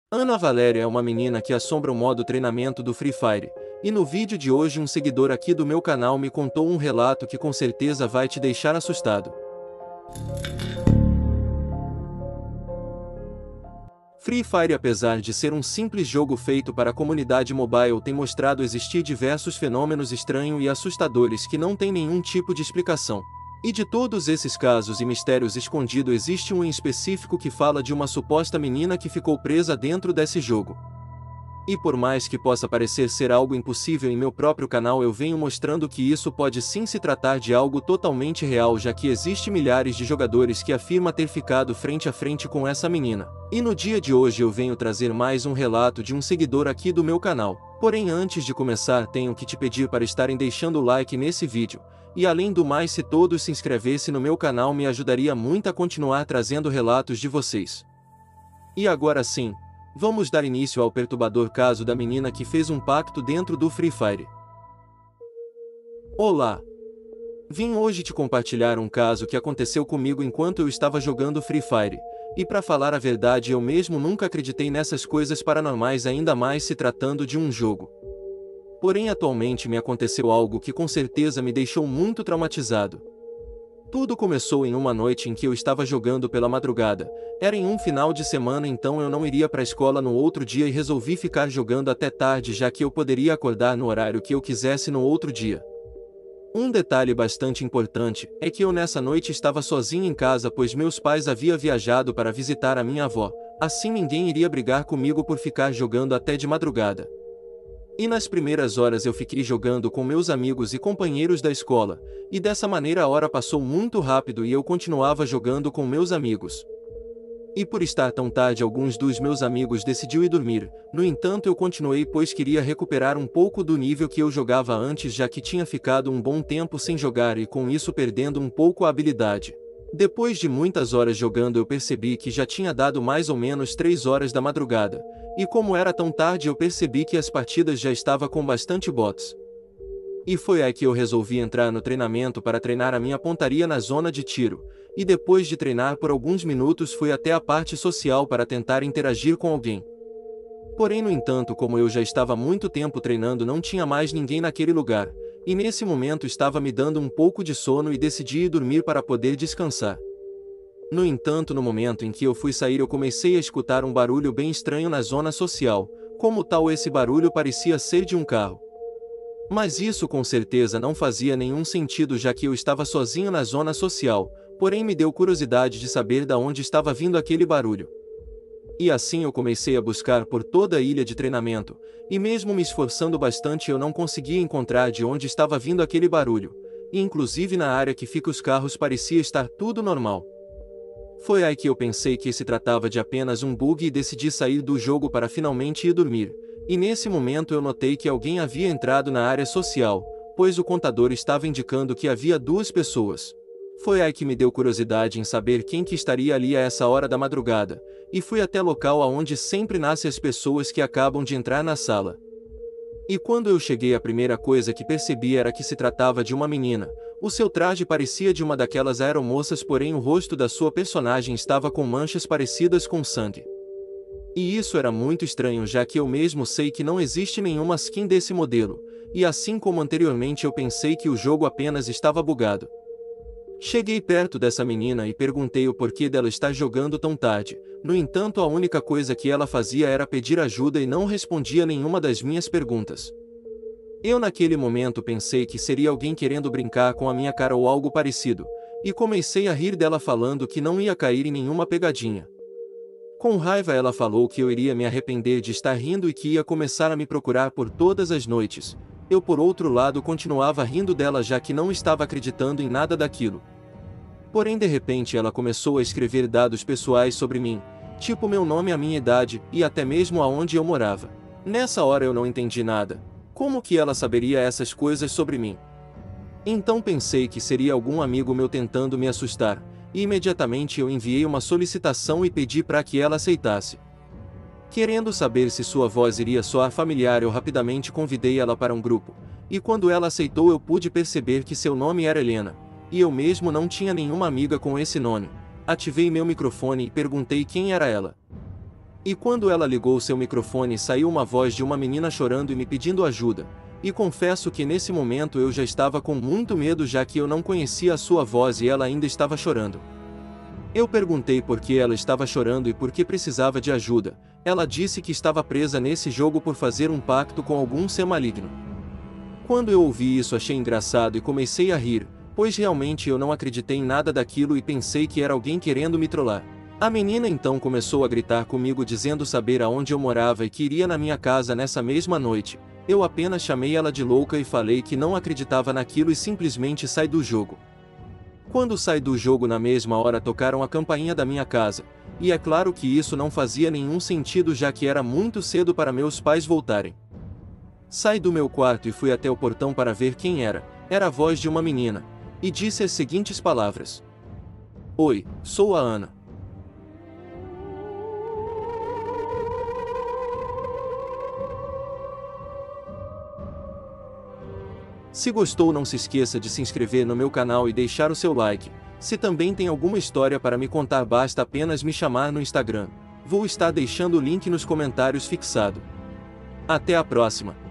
Ana Valéria é uma menina que assombra o modo treinamento do Free Fire, e no vídeo de hoje um seguidor aqui do meu canal me contou um relato que com certeza vai te deixar assustado. Free Fire, apesar de ser um simples jogo feito para a comunidade mobile, tem mostrado existir diversos fenômenos estranhos e assustadores que não têm nenhum tipo de explicação. E de todos esses casos e mistérios escondidos, existe um em específico que fala de uma suposta menina que ficou presa dentro desse jogo. E por mais que possa parecer ser algo impossível, em meu próprio canal eu venho mostrando que isso pode sim se tratar de algo totalmente real, já que existe milhares de jogadores que afirmam ter ficado frente a frente com essa menina. E no dia de hoje eu venho trazer mais um relato de um seguidor aqui do meu canal. Porém, antes de começar, tenho que te pedir para estarem deixando o like nesse vídeo. E além do mais, se todos se inscrevessem no meu canal, me ajudaria muito a continuar trazendo relatos de vocês. E agora sim, vamos dar início ao perturbador caso da menina que fez um pacto dentro do Free Fire. Olá! Vim hoje te compartilhar um caso que aconteceu comigo enquanto eu estava jogando Free Fire, e para falar a verdade, eu mesmo nunca acreditei nessas coisas paranormais, ainda mais se tratando de um jogo. Porém, atualmente me aconteceu algo que com certeza me deixou muito traumatizado. Tudo começou em uma noite em que eu estava jogando pela madrugada. Era em um final de semana, então eu não iria para a escola no outro dia e resolvi ficar jogando até tarde, já que eu poderia acordar no horário que eu quisesse no outro dia. Um detalhe bastante importante é que eu nessa noite estava sozinho em casa, pois meus pais haviam viajado para visitar a minha avó. Assim ninguém iria brigar comigo por ficar jogando até de madrugada. E nas primeiras horas eu fiquei jogando com meus amigos e companheiros da escola, e dessa maneira a hora passou muito rápido e eu continuava jogando com meus amigos. E por estar tão tarde, alguns dos meus amigos decidiram ir dormir. No entanto, eu continuei, pois queria recuperar um pouco do nível que eu jogava antes, já que tinha ficado um bom tempo sem jogar e com isso perdendo um pouco a habilidade. Depois de muitas horas jogando, eu percebi que já tinha dado mais ou menos 3 horas da madrugada. E como era tão tarde, eu percebi que as partidas já estavam com bastante bots. E foi aí que eu resolvi entrar no treinamento para treinar a minha pontaria na zona de tiro. E depois de treinar por alguns minutos, fui até a parte social para tentar interagir com alguém. Porém, no entanto, como eu já estava há muito tempo treinando, não tinha mais ninguém naquele lugar. E nesse momento estava me dando um pouco de sono e decidi ir dormir para poder descansar. No entanto, no momento em que eu fui sair, eu comecei a escutar um barulho bem estranho na zona social. Como tal, esse barulho parecia ser de um carro. Mas isso com certeza não fazia nenhum sentido, já que eu estava sozinho na zona social. Porém, me deu curiosidade de saber de onde estava vindo aquele barulho. E assim eu comecei a buscar por toda a ilha de treinamento, e mesmo me esforçando bastante eu não conseguia encontrar de onde estava vindo aquele barulho. E inclusive na área que fica os carros parecia estar tudo normal. Foi aí que eu pensei que se tratava de apenas um bug e decidi sair do jogo para finalmente ir dormir. E nesse momento eu notei que alguém havia entrado na área social, pois o contador estava indicando que havia 2 pessoas. Foi aí que me deu curiosidade em saber quem que estaria ali a essa hora da madrugada, e fui até o local aonde sempre nascem as pessoas que acabam de entrar na sala. E quando eu cheguei, a primeira coisa que percebi era que se tratava de uma menina. O seu traje parecia de uma daquelas aeromoças, porém o rosto da sua personagem estava com manchas parecidas com sangue. E isso era muito estranho, já que eu mesmo sei que não existe nenhuma skin desse modelo, e assim como anteriormente eu pensei que o jogo apenas estava bugado. Cheguei perto dessa menina e perguntei o porquê dela estar jogando tão tarde. No entanto, a única coisa que ela fazia era pedir ajuda e não respondia nenhuma das minhas perguntas. Eu naquele momento pensei que seria alguém querendo brincar com a minha cara ou algo parecido, e comecei a rir dela falando que não ia cair em nenhuma pegadinha. Com raiva ela falou que eu iria me arrepender de estar rindo e que ia começar a me procurar por todas as noites. Eu por outro lado continuava rindo dela, já que não estava acreditando em nada daquilo. Porém de repente ela começou a escrever dados pessoais sobre mim, tipo meu nome, a minha idade e até mesmo aonde eu morava. Nessa hora eu não entendi nada. Como que ela saberia essas coisas sobre mim? Então pensei que seria algum amigo meu tentando me assustar, e imediatamente eu enviei uma solicitação e pedi para que ela aceitasse. Querendo saber se sua voz iria soar familiar, eu rapidamente convidei ela para um grupo, e quando ela aceitou eu pude perceber que seu nome era Helena, e eu mesmo não tinha nenhuma amiga com esse nome. Ativei meu microfone e perguntei quem era ela. E quando ela ligou seu microfone, saiu uma voz de uma menina chorando e me pedindo ajuda. E confesso que nesse momento eu já estava com muito medo, já que eu não conhecia a sua voz e ela ainda estava chorando. Eu perguntei por que ela estava chorando e por que precisava de ajuda. Ela disse que estava presa nesse jogo por fazer um pacto com algum ser maligno. Quando eu ouvi isso, achei engraçado e comecei a rir, pois realmente eu não acreditei em nada daquilo e pensei que era alguém querendo me trollar. A menina então começou a gritar comigo dizendo saber aonde eu morava e que iria na minha casa nessa mesma noite. Eu apenas chamei ela de louca e falei que não acreditava naquilo e simplesmente saí do jogo. Quando saí do jogo, na mesma hora tocaram a campainha da minha casa, e é claro que isso não fazia nenhum sentido, já que era muito cedo para meus pais voltarem. Saí do meu quarto e fui até o portão para ver quem era. Era a voz de uma menina, e disse as seguintes palavras: "Oi, sou a Ana. Se gostou, não se esqueça de se inscrever no meu canal e deixar o seu like. Se também tem alguma história para me contar, basta apenas me chamar no Instagram. Vou estar deixando o link nos comentários fixado. Até a próxima!